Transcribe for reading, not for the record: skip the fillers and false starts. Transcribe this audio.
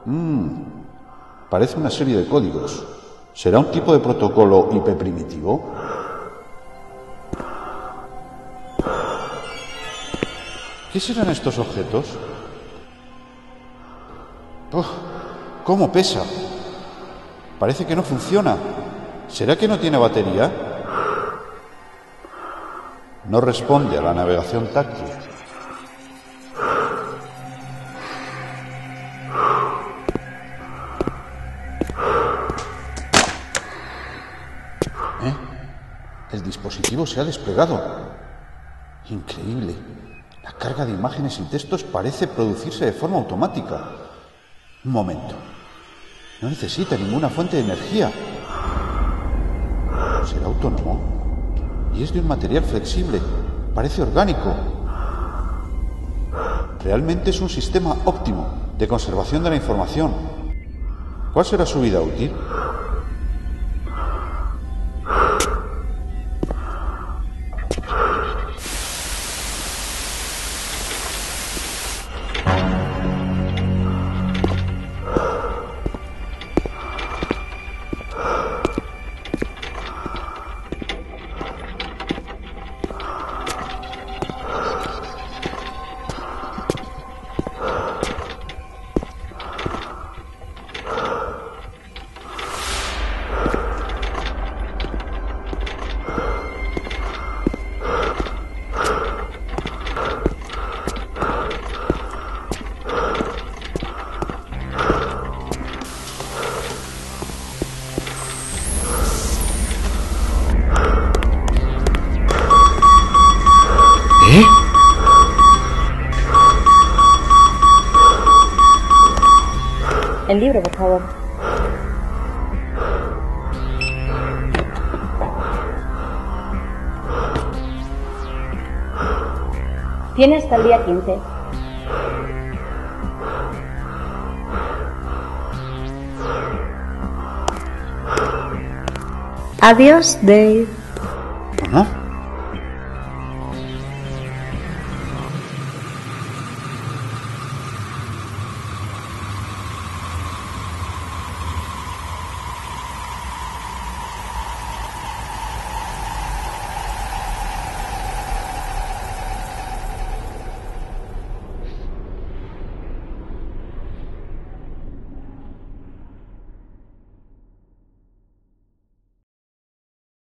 Parece una serie de códigos. ¿Será un tipo de protocolo IP primitivo? ¿Qué serán estos objetos? ¡Oh! ¿Cómo pesa? Parece que no funciona. ¿Será que no tiene batería? No responde a la navegación táctil. El dispositivo se ha desplegado. Increíble. La carga de imágenes y textos parece producirse de forma automática. Un momento. No necesita ninguna fuente de energía. ¿Será autónomo? Y es de un material flexible. Parece orgánico. Realmente es un sistema óptimo de conservación de la información. ¿Cuál será su vida útil? El libro, por favor. Tiene hasta el día 15. Adiós, Dave. ¿No?